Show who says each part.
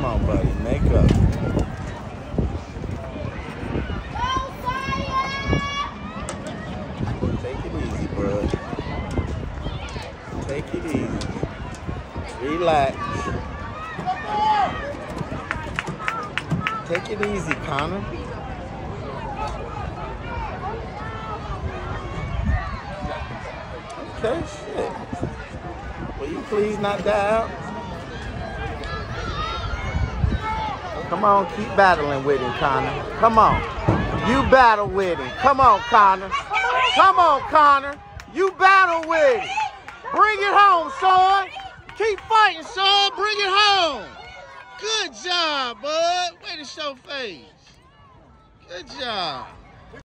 Speaker 1: on, buddy. Make up. Take it easy, bro. Take it easy. Relax. Take it easy, Connor. Okay, shit. Will you please not die out? Come on, keep battling with him, Connor. Come on. You battle with him. Come on, Connor. Come on, Connor. You battle with him. Bring it home, son. Keep fighting, son. Bring it home. Good job, bud. Way to show face. Good job.